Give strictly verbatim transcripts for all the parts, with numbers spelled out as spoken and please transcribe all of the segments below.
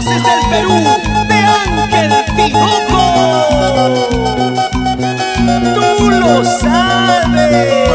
audaces del Perú, de Ángel Tinoco. Tú lo sabes.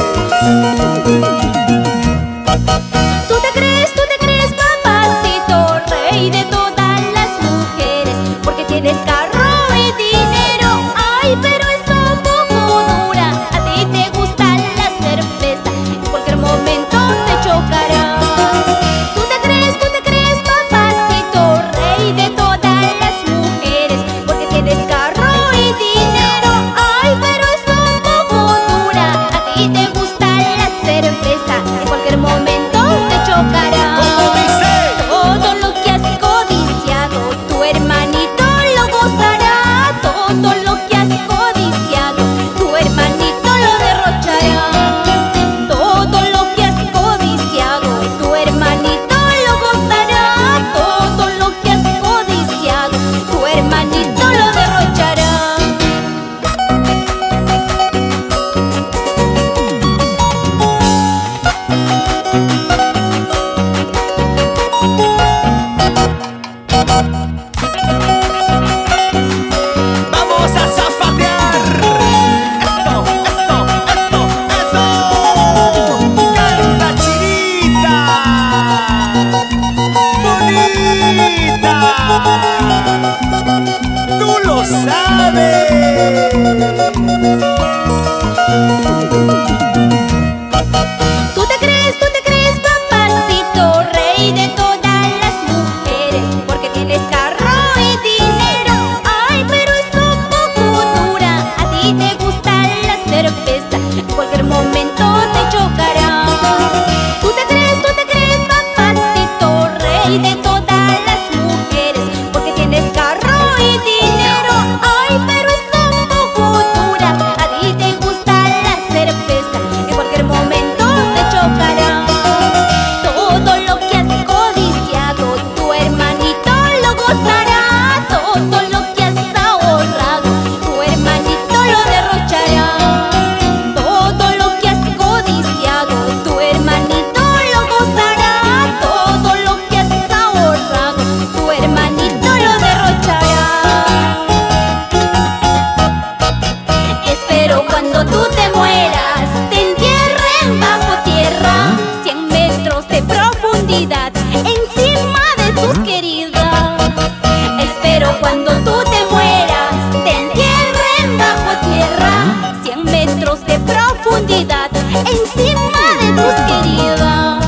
Tú te crees, tú te crees, papacito, rey de todas las mujeres, porque tienes carro y dinero. Ay, pero es un poco dura. A ti te gusta la cerveza, en cualquier momento te chocarás. Tú te crees, tú te crees, papacito, rey de todas las mujeres, porque tienes carro y dinero. Ay, pero es un poco dura. A ti te gusta la cerveza, en cualquier momento te chocarás. ¿Cómo dice? Todo lo que has codiciado, tu hermanito lo gozará. Todo lo que has codiciado, tu hermanito lo derrochará. Todo lo que has codiciado, tu hermanito lo gozará. Todo lo que has codiciado, tu hermanito lo derrochará. Vamos a zapatear. Eso, eso, eso, eso. Canta, chinita. Bonita. Tú lo sabes. Tú te crees, tú te crees, papacito, rey de todas las mujeres, porque tienes carro y dinero. Ay, pero es un poco dura. A ti te gusta la cerveza, en cualquier momento te chocará. Tú te crees, tú te crees, papacito, rey de todas las mujeres, porque tienes carro y dinero. Ay, pero es un poco dura. A ti te gusta la cerveza, en cualquier momento te chocará. Todo lo que has codiciado, tu hermanito lo gozará. Todo lo que has ahorrado, tu hermanito lo derrochará. Todo lo que has codiciado, tu hermanito lo gozará. Todo lo que has ahorrado, tu hermanito lo derrochará. Espero cuando tú te mueras te entierren bajo tierra, cien metros de profundidad encima de tus queridas. Espero cuando tú te mueras te entierren bajo tierra, cien metros de profundidad encima de tus queridas.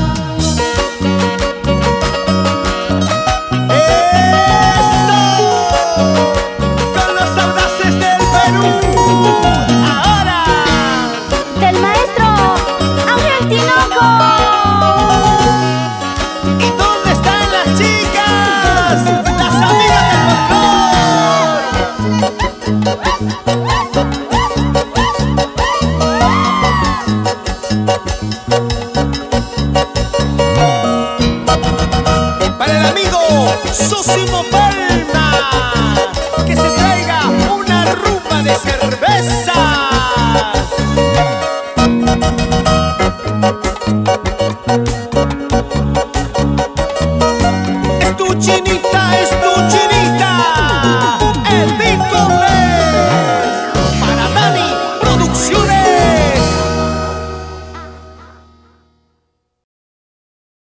Eso. Con los audaces del Perú. Ahora. Del maestro Ángel Tinoco. ¿Y dónde están las chicas? Las amigas del folclor. Para el amigo Sosimo Palma, que se traiga una rumba de cervezas. Es tu chinita, es tu chinita.